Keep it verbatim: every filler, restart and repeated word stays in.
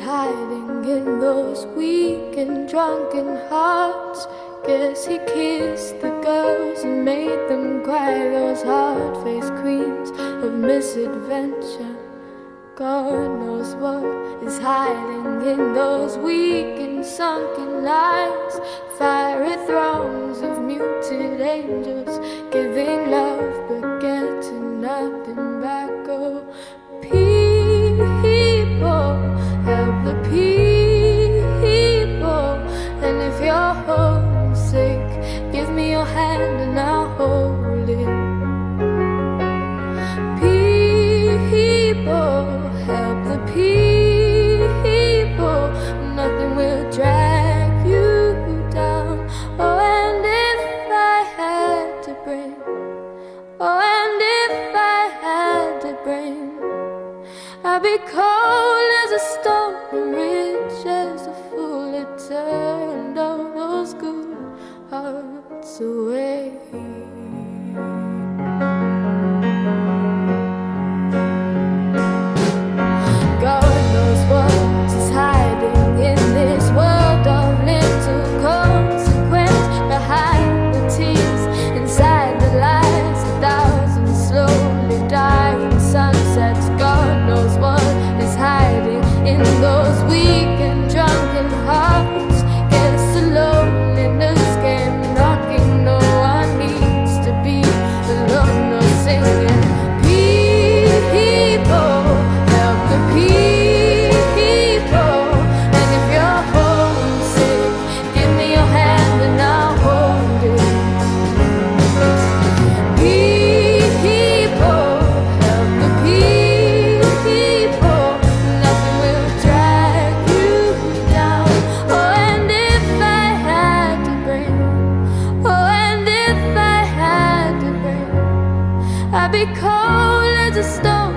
hiding in those weak and drunken hearts. Guess he kissed the girls and made them cry, those hard-faced queens of misadventure. God knows what is hiding in those weak and sunken lines. Fiery throngs of muted angels, giving love but getting nothing back. Oh, people, help the people. And if you're homesick, give me your hand and I'll hold it. People, help the people. Nothing will drag you down. Oh, and if I had to bring, oh, and if I had to bring, I'd be cold as a stone and rich as a fool. It turned all those good hearts away. God knows what is hiding in this world of little consequence. Behind the tears, inside the lies, a thousand slowly dying sunsets. God knows what is hiding in those weak and drunken hearts. Guess the loneliness came knocking. No one needs to be alone, no singing. People, help the people. And if you're homesick, give me your hand and I'll hold it. People, help the people. Nothing will drag you down. Oh, and if I had to bring, oh, and if I had to bring, I'd be cold as a stone